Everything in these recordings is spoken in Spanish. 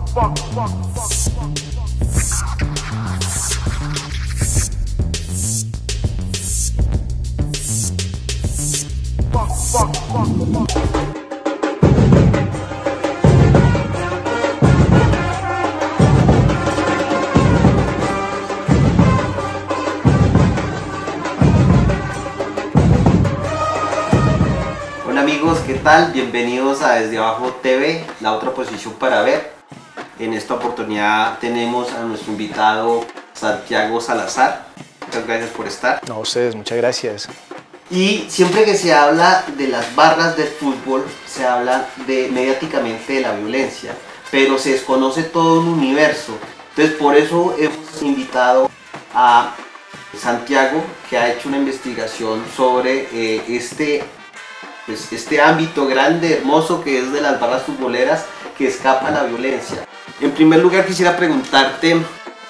Hola amigos, ¿qué tal? Bienvenidos a Desde Abajo TV, la otra posición para ver. En esta oportunidad tenemos a nuestro invitado Santiago Salazar. Muchas gracias por estar. No, a ustedes, muchas gracias. Y siempre que se habla de las barras del fútbol, se habla mediáticamente de la violencia, pero se desconoce todo un universo. Entonces por eso hemos invitado a Santiago, que ha hecho una investigación sobre este ámbito grande, hermoso, que es de las barras futboleras que escapa a la violencia. En primer lugar quisiera preguntarte,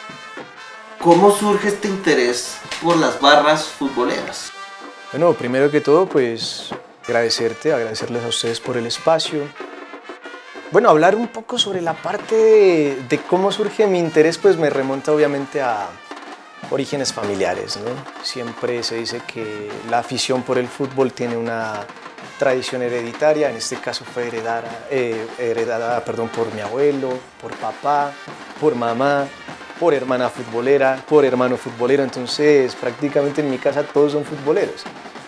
¿cómo surge este interés por las barras futboleras? Bueno, primero que todo, pues agradecerles a ustedes por el espacio. Bueno, hablar un poco sobre la parte de cómo surge mi interés, pues me remonta obviamente a orígenes familiares, ¿no? Siempre se dice que la afición por el fútbol tiene una tradición hereditaria, en este caso fue heredada por mi abuelo, por papá, por mamá, por hermana futbolera, por hermano futbolero, entonces prácticamente en mi casa todos son futboleros.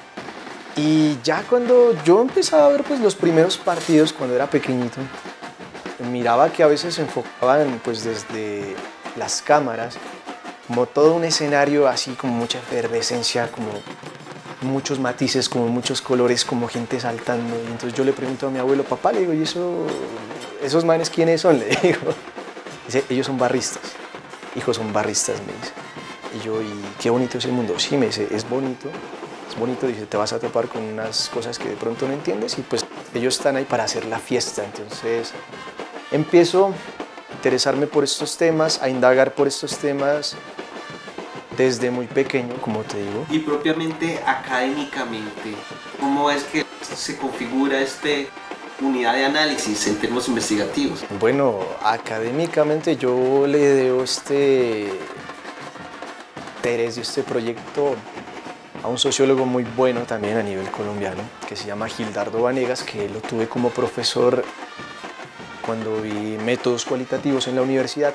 Y ya cuando yo empezaba a ver pues, los primeros partidos cuando era pequeñito, miraba que a veces se enfocaban pues, desde las cámaras como todo un escenario así como mucha efervescencia, como muchos matices, como muchos colores, como gente saltando. Y entonces yo le pregunto a mi abuelo, papá, le digo, ¿y esos manes quiénes son? Le digo. Dice, ellos son barristas. Hijo, son barristas, me dice. Y yo, ¿y qué bonito es el mundo? Sí, me dice, es bonito, dice, te vas a topar con unas cosas que de pronto no entiendes y pues ellos están ahí para hacer la fiesta. Entonces empiezo a interesarme por estos temas, a indagar por estos temas desde muy pequeño, como te digo. Y propiamente académicamente, ¿cómo es que se configura esta unidad de análisis en términos investigativos? Bueno, académicamente yo le debo este interés y este proyecto a un sociólogo muy bueno también a nivel colombiano, que se llama Gildardo Vanegas, que lo tuve como profesor cuando vi métodos cualitativos en la universidad.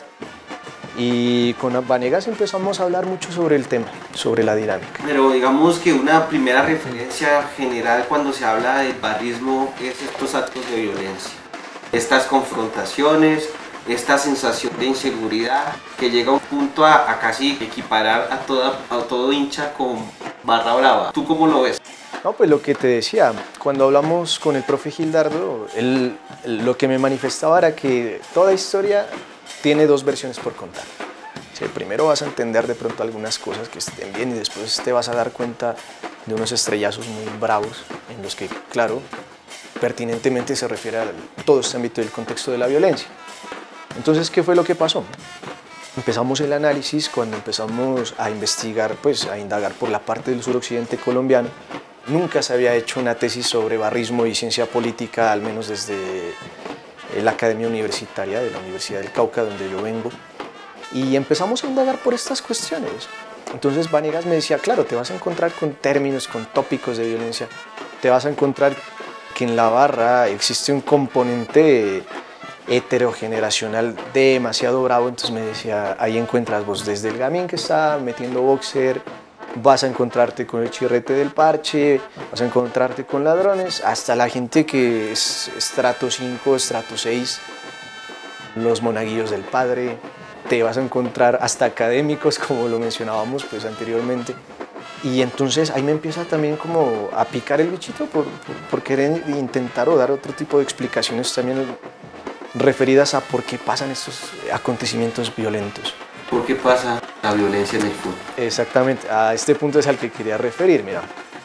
Y con Vanegas empezamos a hablar mucho sobre el tema, sobre la dinámica. Pero digamos que una primera referencia general cuando se habla del barrismo es estos actos de violencia. Estas confrontaciones, esta sensación de inseguridad que llega a un punto a casi equiparar a todo hincha con barra brava. ¿Tú cómo lo ves? No, pues lo que te decía, cuando hablamos con el profe Gildardo, él lo que me manifestaba era que toda historia tiene dos versiones por contar. Sí, primero vas a entender de pronto algunas cosas que estén bien y después te vas a dar cuenta de unos estrellazos muy bravos en los que, claro, pertinentemente se refiere a todo este ámbito del contexto de la violencia. Entonces, ¿qué fue lo que pasó? Empezamos el análisis cuando empezamos a investigar, pues a indagar por la parte del suroccidente colombiano. Nunca se había hecho una tesis sobre barrismo y ciencia política, al menos desde la Academia Universitaria de la Universidad del Cauca, donde yo vengo, y empezamos a indagar por estas cuestiones. Entonces Vanegas me decía, claro, te vas a encontrar con términos, con tópicos de violencia, te vas a encontrar que en la barra existe un componente heterogeneracional demasiado bravo, entonces me decía, ahí encuentras vos desde el gamín que está metiendo boxer, vas a encontrarte con el chirrete del parche, vas a encontrarte con ladrones, hasta la gente que es estrato 5, estrato 6, los monaguillos del padre, te vas a encontrar hasta académicos, como lo mencionábamos pues anteriormente. Y entonces ahí me empieza también como a picar el bichito por querer intentar o dar otro tipo de explicaciones también referidas a por qué pasan estos acontecimientos violentos. ¿Por qué pasa la violencia en el fútbol? Exactamente, a este punto es al que quería referir. Mira,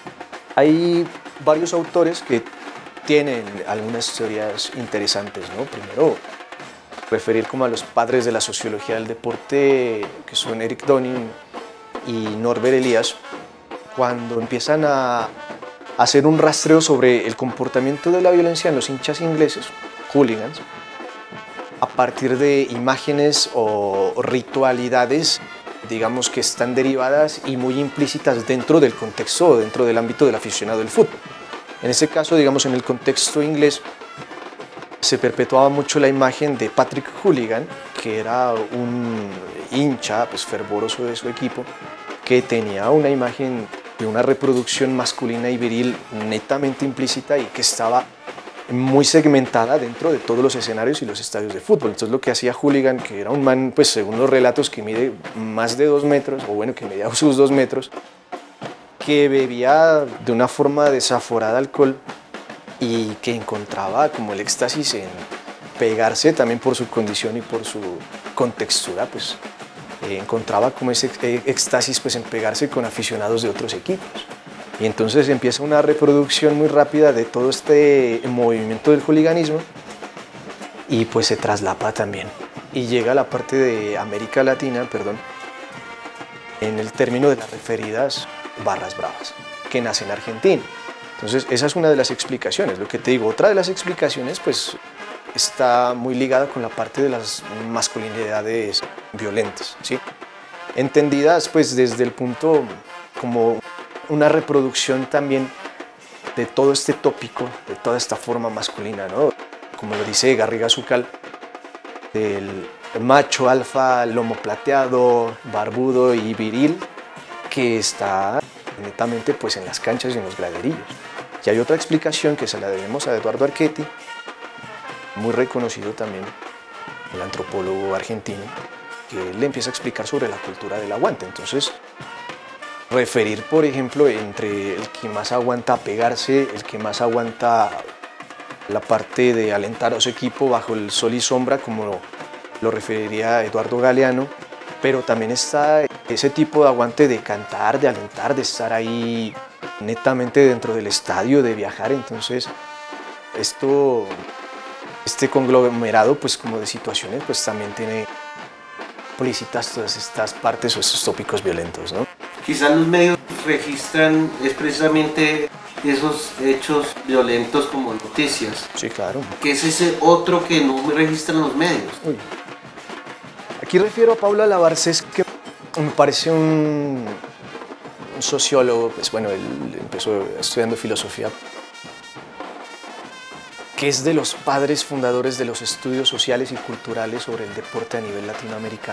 hay varios autores que tienen algunas teorías interesantes, ¿no? Primero, referir como a los padres de la sociología del deporte, que son Eric Dunning y Norbert Elias, cuando empiezan a hacer un rastreo sobre el comportamiento de la violencia en los hinchas ingleses, hooligans, partir de imágenes o ritualidades, digamos que están derivadas y muy implícitas dentro del contexto, dentro del ámbito del aficionado del fútbol. En ese caso, digamos, en el contexto inglés, se perpetuaba mucho la imagen de Patrick Hooligan, que era un hincha pues, fervoroso de su equipo, que tenía una imagen de una reproducción masculina y viril netamente implícita y que estaba muy segmentada dentro de todos los escenarios y los estadios de fútbol. Entonces lo que hacía Hooligan, que era un man, pues según los relatos, que mide más de 2 metros, o bueno, que medía sus 2 metros, que bebía de una forma desaforada alcohol y que encontraba como el éxtasis en pegarse también por su condición y por su contextura, pues encontraba como ese éxtasis pues, en pegarse con aficionados de otros equipos. Y entonces empieza una reproducción muy rápida de todo este movimiento del hooliganismo y pues se traslapa también. Y llega a la parte de América Latina, perdón, en el término de las referidas barras bravas, que nace en Argentina. Entonces esa es una de las explicaciones. Lo que te digo, otra de las explicaciones pues está muy ligada con la parte de las masculinidades violentas, ¿sí? Entendidas pues desde el punto como una reproducción también de todo este tópico, de toda esta forma masculina, ¿no? Como lo dice Garriga Zucal, del macho alfa, lomo plateado, barbudo y viril, que está netamente pues, en las canchas y en los graderillos. Y hay otra explicación que se la debemos a Eduardo Archetti, muy reconocido también, el antropólogo argentino, que le empieza a explicar sobre la cultura del aguante. Entonces, referir, por ejemplo, entre el que más aguanta pegarse, el que más aguanta la parte de alentar a su equipo bajo el sol y sombra, como lo referiría Eduardo Galeano, pero también está ese tipo de aguante de cantar, de alentar, de estar ahí netamente dentro del estadio, de viajar. Entonces, este conglomerado, pues como de situaciones, pues también tiene implícitas todas estas partes o estos tópicos violentos, ¿no? Quizás los medios registran es precisamente esos hechos violentos como noticias. Sí, claro. ¿Qué es ese otro que no registran los medios? Uy. Aquí refiero a Pablo Alabarces, que me parece un sociólogo, pues bueno, él empezó estudiando filosofía, que es de los padres fundadores de los estudios sociales y culturales sobre el deporte a nivel latinoamericano.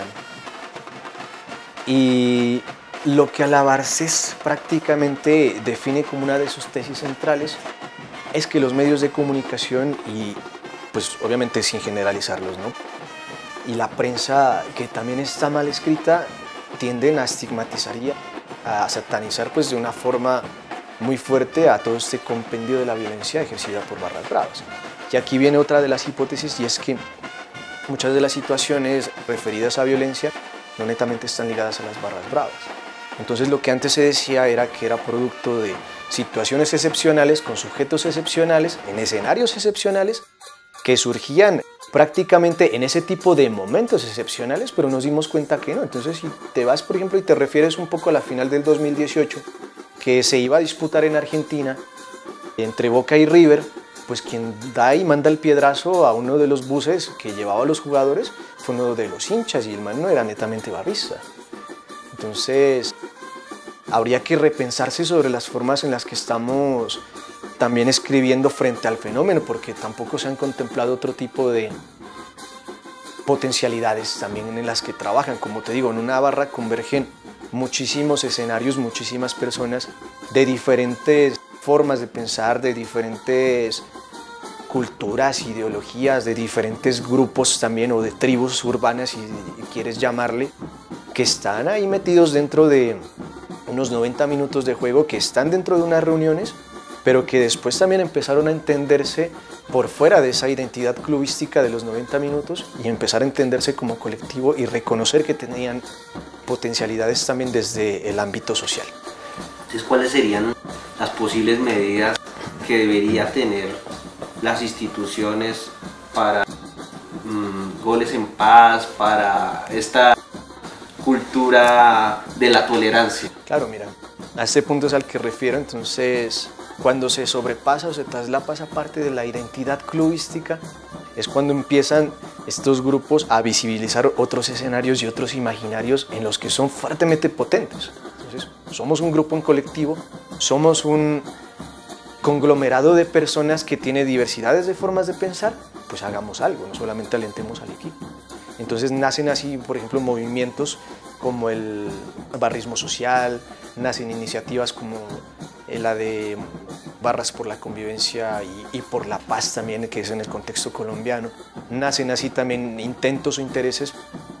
Y lo que Alabarces prácticamente define como una de sus tesis centrales es que los medios de comunicación, y pues obviamente sin generalizarlos, ¿no? Y la prensa, que también está mal escrita, tienden a estigmatizar y a satanizar pues de una forma muy fuerte a todo este compendio de la violencia ejercida por barras bravas. Y aquí viene otra de las hipótesis, y es que muchas de las situaciones referidas a violencia no netamente están ligadas a las barras bravas. Entonces lo que antes se decía era que era producto de situaciones excepcionales con sujetos excepcionales, en escenarios excepcionales, que surgían prácticamente en ese tipo de momentos excepcionales, pero nos dimos cuenta que no. Entonces si te vas, por ejemplo, y te refieres un poco a la final del 2018, que se iba a disputar en Argentina, entre Boca y River, pues quien da y manda el piedrazo a uno de los buses que llevaba a los jugadores fue uno de los hinchas, y el man no era netamente barrista. Entonces, habría que repensarse sobre las formas en las que estamos también escribiendo frente al fenómeno, porque tampoco se han contemplado otro tipo de potencialidades también en las que trabajan. Como te digo, en una barra convergen muchísimos escenarios, muchísimas personas de diferentes formas de pensar, de diferentes culturas, ideologías, de diferentes grupos también, o de tribus urbanas, si quieres llamarle, que están ahí metidos dentro de unos 90 minutos de juego, que están dentro de unas reuniones, pero que después también empezaron a entenderse por fuera de esa identidad clubística de los 90 minutos y empezar a entenderse como colectivo y reconocer que tenían potencialidades también desde el ámbito social. Entonces, ¿cuáles serían las posibles medidas que debería tener las instituciones para goles en paz, para esta cultura de la tolerancia? Claro, mira, a este punto es al que refiero. Entonces, cuando se sobrepasa o se traslapa esa parte de la identidad clubística, es cuando empiezan estos grupos a visibilizar otros escenarios y otros imaginarios en los que son fuertemente potentes. Entonces, somos un grupo en colectivo, somos un conglomerado de personas que tiene diversidades de formas de pensar, pues hagamos algo, no solamente alentemos al equipo. Entonces nacen así, por ejemplo, movimientos como el barrismo social, nacen iniciativas como la de Barras por la Convivencia y por la Paz también, que es en el contexto colombiano. Nacen así también intentos o intereses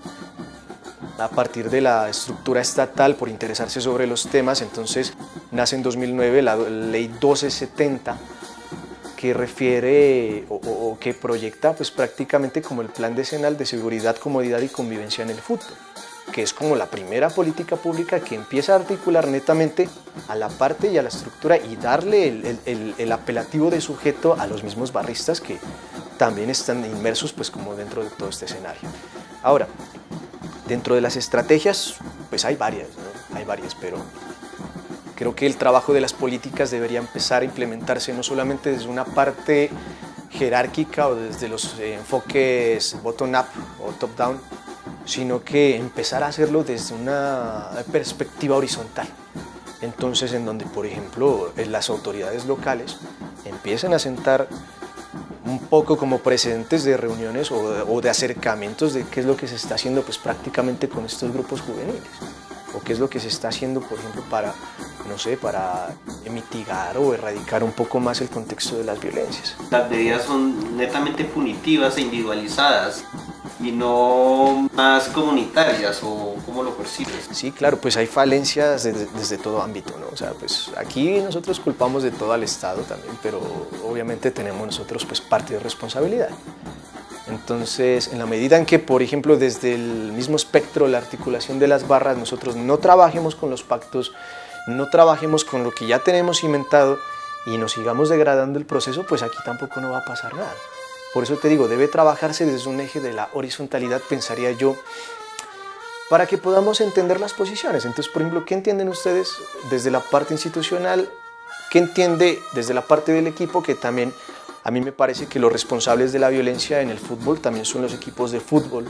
a partir de la estructura estatal por interesarse sobre los temas. Entonces nace en 2009 la ley 1270, que refiere o que proyecta pues prácticamente como el plan decenal de seguridad, comodidad y convivencia en el fútbol, que es como la primera política pública que empieza a articular netamente a la parte y a la estructura y darle el apelativo de sujeto a los mismos barristas que también están inmersos pues como dentro de todo este escenario. Ahora, dentro de las estrategias pues hay varias, ¿no? Hay varias, pero creo que el trabajo de las políticas debería empezar a implementarse no solamente desde una parte jerárquica o desde los enfoques bottom-up o top-down, sino que empezar a hacerlo desde una perspectiva horizontal. Entonces, en donde, por ejemplo, las autoridades locales empiecen a sentar un poco como precedentes de reuniones o de acercamientos de qué es lo que se está haciendo pues prácticamente con estos grupos juveniles, o qué es lo que se está haciendo, por ejemplo, para, no sé, para mitigar o erradicar un poco más el contexto de las violencias. Las medidas son netamente punitivas e individualizadas y no más comunitarias, ¿o cómo lo percibes? Sí, claro, pues hay falencias desde todo ámbito, ¿no? O sea, pues aquí nosotros culpamos de todo al Estado también, pero obviamente tenemos nosotros pues parte de responsabilidad. Entonces, en la medida en que, por ejemplo, desde el mismo espectro, la articulación de las barras, nosotros no trabajemos con los pactos, no trabajemos con lo que ya tenemos cimentado y nos sigamos degradando el proceso, pues aquí tampoco no va a pasar nada. Por eso te digo, debe trabajarse desde un eje de la horizontalidad, pensaría yo, para que podamos entender las posiciones. Entonces, por ejemplo, ¿qué entienden ustedes desde la parte institucional? ¿Qué entiende desde la parte del equipo? Que también a mí me parece que los responsables de la violencia en el fútbol también son los equipos de fútbol,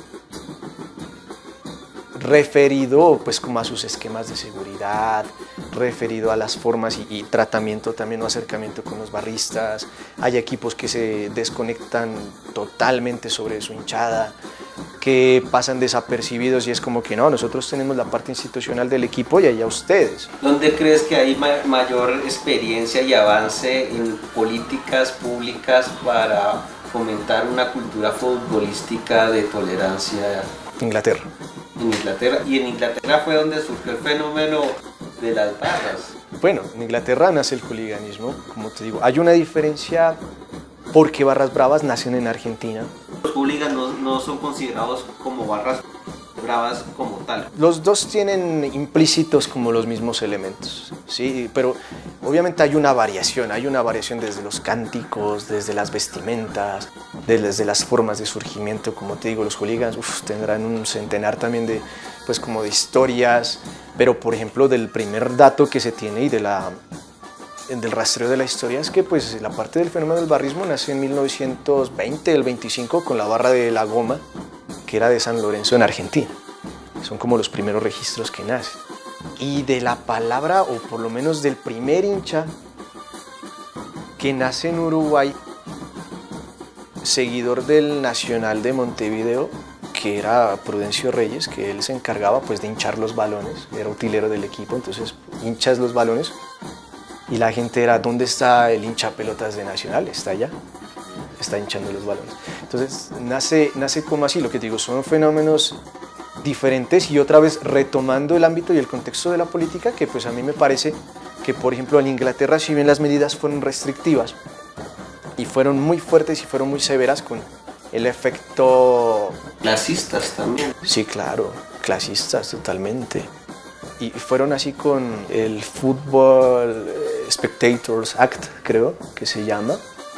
referido pues como a sus esquemas de seguridad, referido a las formas y tratamiento también o acercamiento con los barristas. Hay equipos que se desconectan totalmente sobre su hinchada, que pasan desapercibidos y es como que no, nosotros tenemos la parte institucional del equipo y allá ustedes. ¿Dónde crees que hay mayor experiencia y avance en políticas públicas para fomentar una cultura futbolística de tolerancia? Inglaterra. En Inglaterra. Y en Inglaterra fue donde surgió el fenómeno de las barras. Bueno, en Inglaterra nace el hooliganismo, como te digo. Hay una diferencia porque barras bravas nacen en Argentina. Los hooligans no son considerados como barras bravas como tal. Los dos tienen implícitos como los mismos elementos, sí, pero obviamente hay una variación desde los cánticos, desde las vestimentas, desde las formas de surgimiento. Como te digo, los hooligans tendrán un centenar también de, pues, como de historias, pero por ejemplo del primer dato que se tiene y del rastreo de la historia es que pues la parte del fenómeno del barrismo nació en 1920, el 25, con la barra de La Goma, que era de San Lorenzo en Argentina. Son como los primeros registros que nacen. Y de la palabra, o por lo menos del primer hincha que nace en Uruguay, seguidor del Nacional de Montevideo, que era Prudencio Reyes, que él se encargaba pues de hinchar los balones, era utilero del equipo, entonces hinchas los balones y la gente era, ¿dónde está el hincha pelotas de Nacional? Está allá, está hinchando los balones. Entonces nace como así, lo que digo, son fenómenos diferentes y otra vez retomando el ámbito y el contexto de la política, que pues a mí me parece que, por ejemplo, en Inglaterra, si bien las medidas fueron restrictivas y fueron muy fuertes y fueron muy severas con el efecto... Clasistas también. Sí, claro, clasistas totalmente. Y fueron así con el Football Spectators Act, creo que se llama,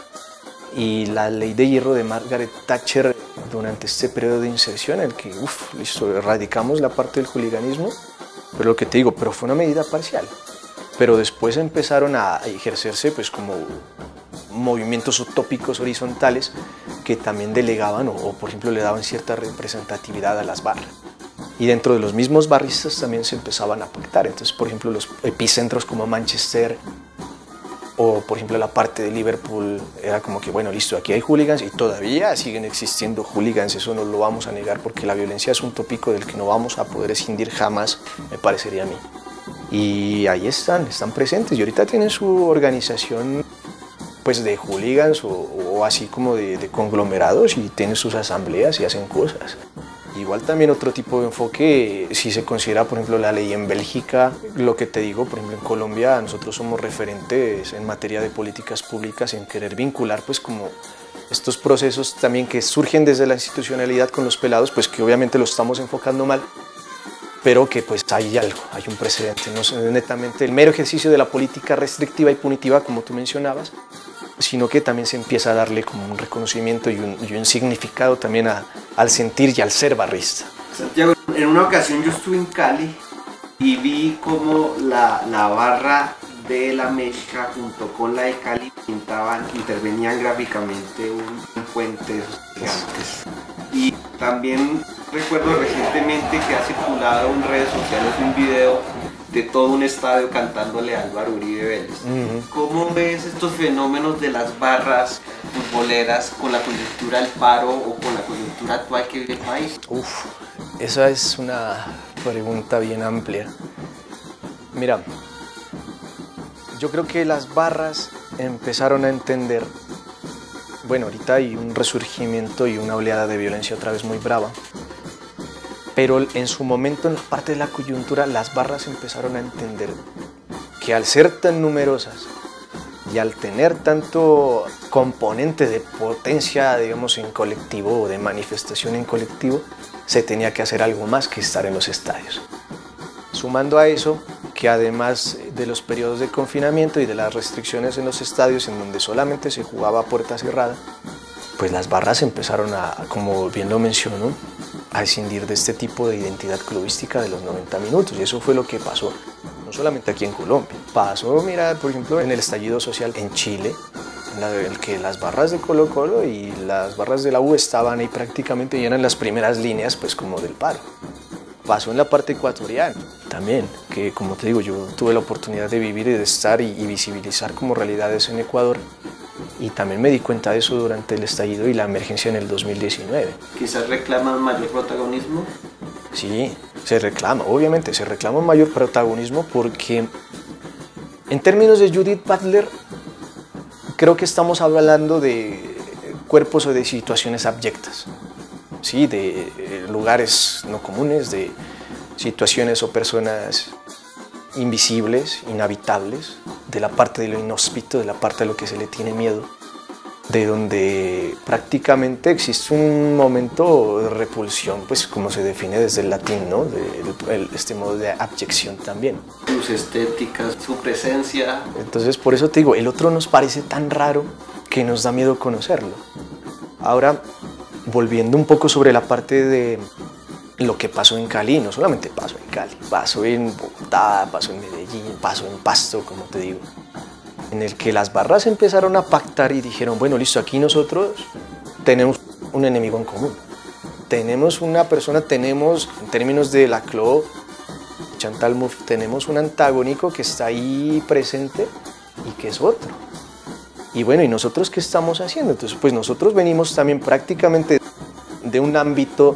y la ley de hierro de Margaret Thatcher durante este periodo de inserción en el que, listo, erradicamos la parte del hooliganismo, pero lo que te digo, pero fue una medida parcial. Pero después empezaron a ejercerse pues como movimientos utópicos horizontales que también delegaban o por ejemplo le daban cierta representatividad a las barras. Y dentro de los mismos barristas también se empezaban a pactar. Entonces, por ejemplo, los epicentros como Manchester o, por ejemplo, la parte de Liverpool era como que, bueno, listo, aquí hay hooligans y todavía siguen existiendo hooligans. Eso no lo vamos a negar porque la violencia es un tópico del que no vamos a poder escindir jamás, me parecería a mí. Y ahí están presentes y ahorita tienen su organización pues de hooligans o así como de conglomerados y tienen sus asambleas y hacen cosas. Igual también otro tipo de enfoque, si se considera por ejemplo la ley en Bélgica, lo que te digo, por ejemplo en Colombia nosotros somos referentes en materia de políticas públicas en querer vincular pues como estos procesos también que surgen desde la institucionalidad con los pelados, pues que obviamente lo estamos enfocando mal, pero que pues hay algo, hay un precedente, no es netamente el mero ejercicio de la política restrictiva y punitiva como tú mencionabas, sino que también se empieza a darle como un reconocimiento y un significado también al sentir y al ser barrista. Santiago, en una ocasión yo estuve en Cali y vi cómo la barra de la América junto con la de Cali intervenían gráficamente un puente de esos gigantes. Y también recuerdo recientemente que ha circulado en redes sociales un video de todo un estadio cantándole a Álvaro Uribe Vélez. ¿Cómo ves estos fenómenos de las barras futboleras con la coyuntura del paro o con la coyuntura actual que vive el país? Esa es una pregunta bien amplia. Mira, yo creo que las barras empezaron a entender, bueno, ahorita hay un resurgimiento y una oleada de violencia otra vez muy brava, pero en su momento, en la parte de la coyuntura, las barras empezaron a entender que al ser tan numerosas y al tener tanto componente de potencia, digamos, en colectivo o de manifestación en colectivo, se tenía que hacer algo más que estar en los estadios. Sumando a eso, que además de los periodos de confinamiento y de las restricciones en los estadios en donde solamente se jugaba a puerta cerrada, pues las barras empezaron a, como bien lo mencionó, a escindir de este tipo de identidad clubística de los 90 minutos. Y eso fue lo que pasó, no solamente aquí en Colombia. Pasó, mira, por ejemplo, en el estallido social en Chile, en el que las barras de Colo-Colo y las barras de la U estaban ahí prácticamente y eran las primeras líneas, pues como del paro. Pasó en la parte ecuatoriana también, que como te digo, yo tuve la oportunidad de vivir y de estar y visibilizar como realidades en Ecuador. Y también me di cuenta de eso durante el estallido y la emergencia en el 2019. ¿Quizás reclaman mayor protagonismo? Sí, se reclama, obviamente, se reclama un mayor protagonismo porque en términos de Judith Butler, creo que estamos hablando de cuerpos o de situaciones abyectas, ¿sí? De lugares no comunes, de situaciones o personas invisibles, inhabitables, de la parte de lo inhóspito, de la parte de lo que se le tiene miedo, de donde prácticamente existe un momento de repulsión, pues como se define desde el latín, ¿no? Este modo de abyección también. Sus estéticas, su presencia. Entonces por eso te digo, el otro nos parece tan raro que nos da miedo conocerlo. Ahora, volviendo un poco sobre la parte de lo que pasó en Cali, no solamente pasó en Cali, pasó en Bogotá, pasó en Medellín, pasó en Pasto, como te digo, en el que las barras empezaron a pactar y dijeron, bueno, listo, aquí nosotros tenemos un enemigo en común, tenemos una persona, tenemos, en términos de la CLO, Chantal Mouffe, tenemos un antagónico que está ahí presente y que es otro. Y bueno, ¿y nosotros qué estamos haciendo? Entonces, pues nosotros venimos también prácticamente de un ámbito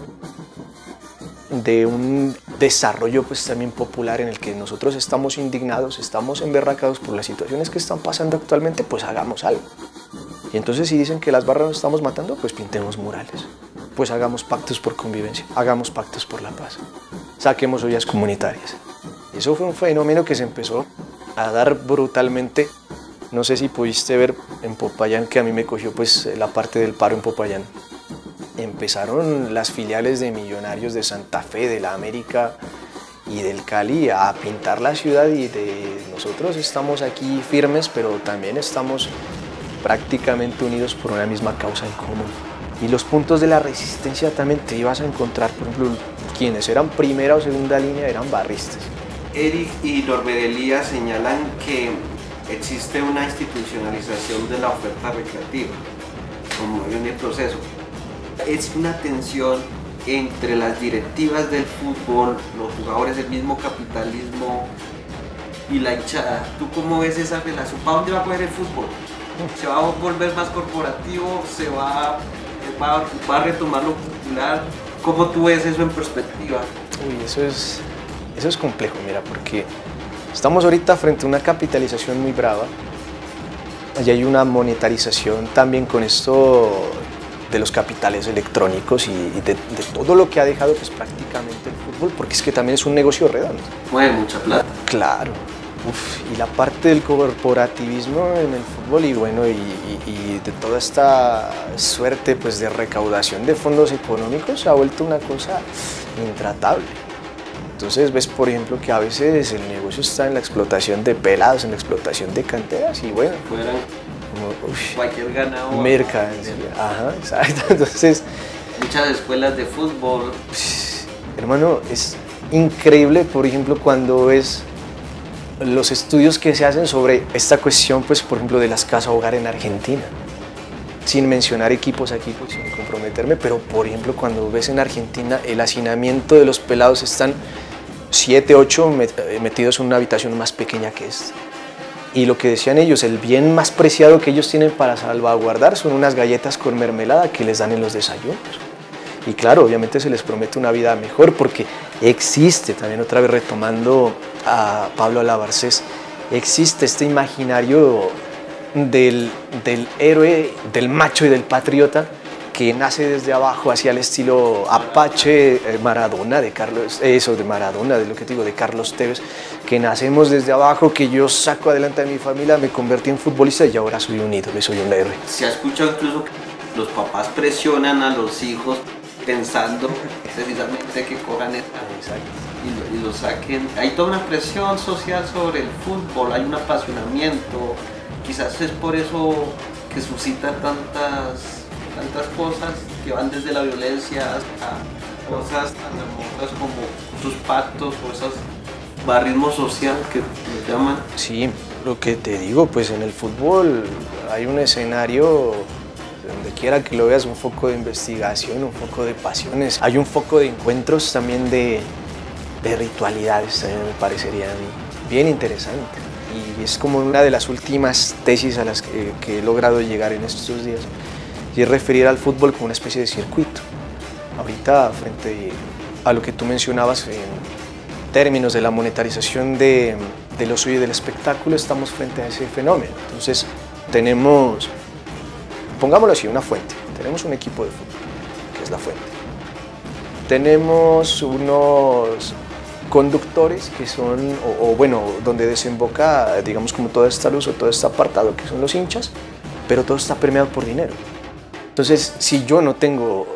de un desarrollo pues también popular en el que nosotros estamos indignados, estamos emberracados por las situaciones que están pasando actualmente, pues hagamos algo. Y entonces si dicen que las barras nos estamos matando, pues pintemos murales, pues hagamos pactos por convivencia, hagamos pactos por la paz, saquemos ollas comunitarias. Y eso fue un fenómeno que se empezó a dar brutalmente. No sé si pudiste ver en Popayán, que a mí me cogió pues la parte del paro en Popayán. Empezaron las filiales de Millonarios de Santa Fe, de la América y del Cali a pintar la ciudad y nosotros estamos aquí firmes, pero también estamos prácticamente unidos por una misma causa en común. Y los puntos de la resistencia también te ibas a encontrar, por ejemplo, quienes eran primera o segunda línea eran barristas. Eric y Norbert Elías señalan que existe una institucionalización de la oferta recreativa. como viene el proceso. Es una tensión entre las directivas del fútbol, los jugadores, el mismo capitalismo y la hinchada. ¿Tú cómo ves esa relación? ¿Para dónde va a coger el fútbol? ¿Se va a volver más corporativo? ¿Va a retomar lo popular? ¿Cómo tú ves eso en perspectiva? Uy, eso es complejo, mira, porque estamos ahorita frente a una capitalización muy brava. Allí hay una monetarización también con esto de los capitales electrónicos y de todo lo que ha dejado pues, prácticamente el fútbol, porque es que también es un negocio redondo. Mueve mucha plata. Claro. Y la parte del corporativismo en el fútbol y bueno, y de toda esta suerte pues, de recaudación de fondos económicos se ha vuelto una cosa intratable. Entonces ves, por ejemplo, que a veces el negocio está en la explotación de pelados, en la explotación de canteras y bueno, cualquier ganado. Mercancía, ajá, exacto. Entonces, muchas escuelas de fútbol. Hermano, es increíble, por ejemplo, cuando ves los estudios que se hacen sobre esta cuestión, pues, por ejemplo, de las casas hogar en Argentina. Sin mencionar equipos aquí, pues, sin comprometerme, pero, por ejemplo, cuando ves en Argentina, el hacinamiento de los pelados están 7, 8 metidos en una habitación más pequeña que esta. Y lo que decían ellos, el bien más preciado que ellos tienen para salvaguardar son unas galletas con mermelada que les dan en los desayunos. Y claro, obviamente se les promete una vida mejor porque existe, también otra vez retomando a Pablo Alabarcés, existe este imaginario del héroe, del macho y del patriota que nace desde abajo hacia el estilo Apache, Maradona, de lo que digo, de Carlos Tevez, que nacemos desde abajo, que yo saco adelante a mi familia, me convertí en futbolista y ahora soy un ídolo, soy un héroe. Se ha escuchado incluso que los papás presionan a los hijos pensando precisamente que cojan esta y lo saquen. Hay toda una presión social sobre el fútbol, hay un apasionamiento, quizás es por eso que suscita tantas cosas que van desde la violencia hasta cosas tan hermosas como sus pactos o esos barrismo social que nos llaman. Sí, lo que te digo, pues en el fútbol hay un escenario donde quiera que lo veas, un foco de investigación, un foco de pasiones, hay un foco de encuentros también de ritualidades, también me parecería a mí bien interesante. Y es como una de las últimas tesis a las que he logrado llegar en estos días, y es referir al fútbol como una especie de circuito. Ahorita, frente a lo que tú mencionabas en términos de la monetarización del ocio y del espectáculo, estamos frente a ese fenómeno. Entonces, tenemos, pongámoslo así, una fuente. Tenemos un equipo de fútbol, que es la fuente. Tenemos unos conductores que son, bueno, donde desemboca, digamos, como toda esta luz o todo este apartado, que son los hinchas, pero todo está permeado por dinero. Entonces, si yo no tengo,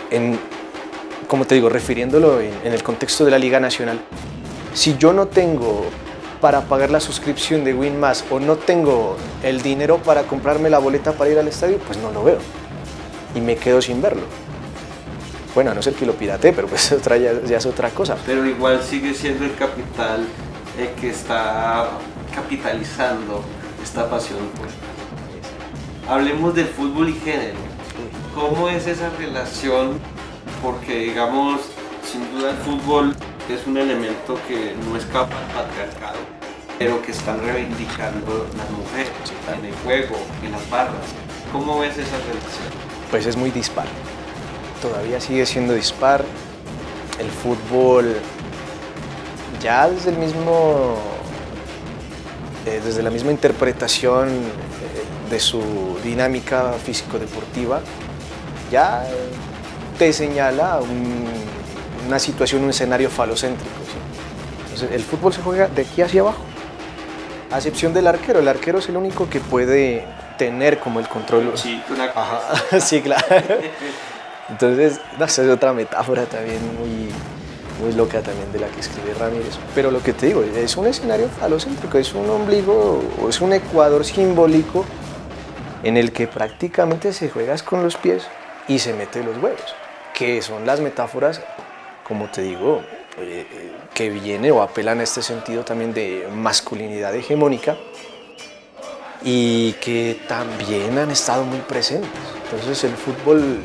como te digo, refiriéndolo en el contexto de la Liga Nacional, si yo no tengo para pagar la suscripción de Winmas o no tengo el dinero para comprarme la boleta para ir al estadio, pues no lo veo y me quedo sin verlo. Bueno, a no ser que lo piratee, pero pues ya es otra cosa. Pero igual sigue siendo el capital el que está capitalizando esta pasión. Pues. Hablemos del fútbol y género. ¿Cómo es esa relación? Porque digamos, sin duda el fútbol es un elemento que no escapa al patriarcado, pero que están reivindicando las mujeres en el juego, en las barras. ¿Cómo ves esa relación? Pues es muy dispar. Todavía sigue siendo dispar. El fútbol ya desde la misma interpretación de su dinámica físico-deportiva, ya te señala una situación, un escenario falocéntrico. ¿Sí? Entonces, el fútbol se juega de aquí hacia abajo, a excepción del arquero. El arquero es el único que puede tener como el control. Sí, una cosa. Ajá, sí, claro. Entonces, no, esa es otra metáfora también muy loca también de la que escribe Ramírez. Pero lo que te digo, es un escenario falocéntrico, es un ombligo, o es un ecuador simbólico en el que prácticamente se juegas con los pies y se mete los huevos, que son las metáforas, como te digo, que viene o apelan a este sentido también de masculinidad hegemónica y que también han estado muy presentes. Entonces el fútbol,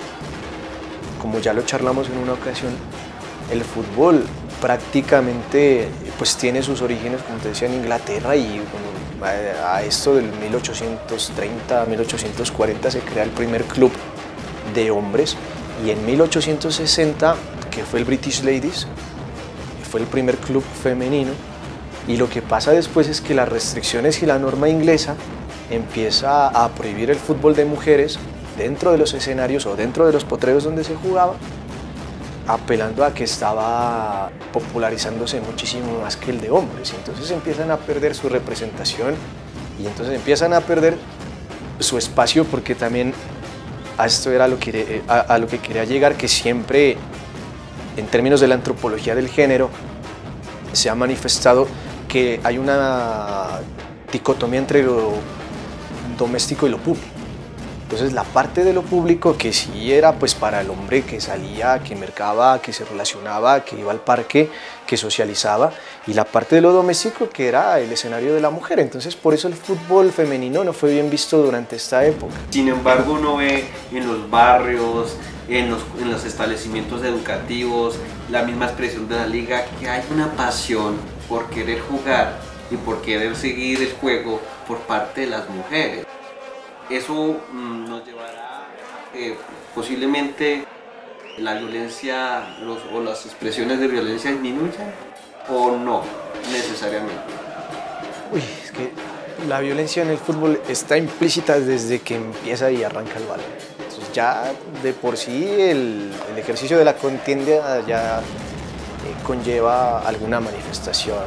como ya lo charlamos en una ocasión, el fútbol prácticamente pues tiene sus orígenes, como te decía, en Inglaterra, y a esto del 1830, 1840 se crea el primer club de hombres, y en 1860, que fue el British Ladies, fue el primer club femenino. Y lo que pasa después es que las restricciones y la norma inglesa empieza a prohibir el fútbol de mujeres dentro de los escenarios o dentro de los potreros donde se jugaba, apelando a que estaba popularizándose muchísimo más que el de hombres. Entonces empiezan a perder su representación y entonces empiezan a perder su espacio, porque también a esto era a lo que quería llegar, que siempre en términos de la antropología del género se ha manifestado que hay una dicotomía entre lo doméstico y lo público. Entonces la parte de lo público, que sí era pues para el hombre que salía, que mercaba, que se relacionaba, que iba al parque, que socializaba, y la parte de lo doméstico, que era el escenario de la mujer. Entonces por eso el fútbol femenino no fue bien visto durante esta época. Sin embargo, uno ve en los barrios, en los establecimientos educativos, la misma expresión de la liga, que hay una pasión por querer jugar y por querer seguir el juego por parte de las mujeres. Eso nos llevará a que posiblemente la violencia o las expresiones de violencia disminuyan, o no necesariamente. Uy, es que la violencia en el fútbol está implícita desde que empieza y arranca el balón. Entonces ya de por sí el ejercicio de la contienda ya conlleva alguna manifestación,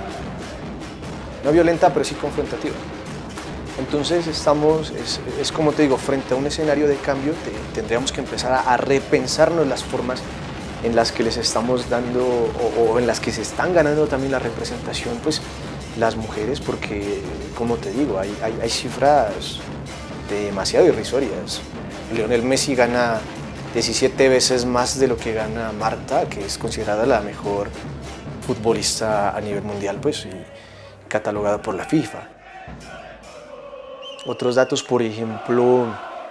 no violenta, pero sí confrontativa. Entonces es como te digo, frente a un escenario de cambio, tendríamos que empezar a repensarnos las formas en las que les estamos dando o en las que se están ganando también la representación, pues las mujeres, porque como te digo, hay cifras demasiado irrisorias. Lionel Messi gana 17 veces más de lo que gana Marta, que es considerada la mejor futbolista a nivel mundial, pues, y catalogada por la FIFA. Otros datos, por ejemplo,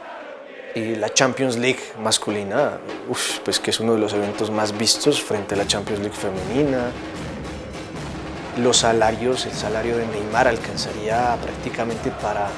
la Champions League masculina, pues que es uno de los eventos más vistos frente a la Champions League femenina. Los salarios, el salario de Neymar alcanzaría prácticamente para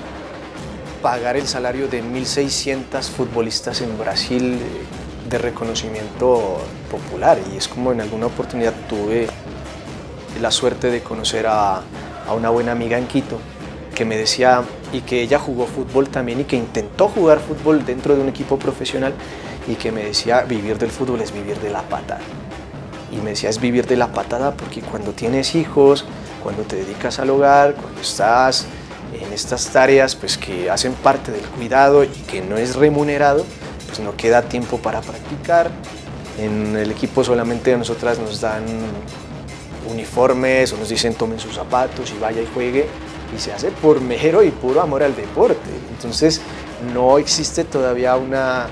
pagar el salario de 1.600 futbolistas en Brasil de reconocimiento popular. Y es como en alguna oportunidad tuve la suerte de conocer a una buena amiga en Quito, que me decía, y que ella jugó fútbol también y que intentó jugar fútbol dentro de un equipo profesional, y que me decía, vivir del fútbol es vivir de la patada. Y me decía, es vivir de la patada porque cuando tienes hijos, cuando te dedicas al hogar, cuando estás en estas tareas pues que hacen parte del cuidado y que no es remunerado, pues no queda tiempo para practicar. En el equipo solamente a nosotras nos dan uniformes o nos dicen tomen sus zapatos y vaya y juegue, y se hace por mero y puro amor al deporte. Entonces no existe todavía una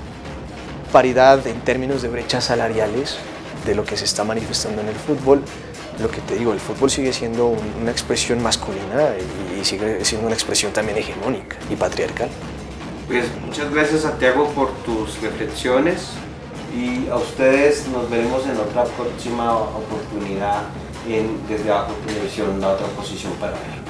paridad en términos de brechas salariales de lo que se está manifestando en el fútbol. Lo que te digo, el fútbol sigue siendo una expresión masculina y sigue siendo una expresión también hegemónica y patriarcal. Pues muchas gracias, Santiago, por tus reflexiones, y a ustedes nos veremos en otra próxima oportunidad en Desde Abajo Televisión, la otra posición para ver.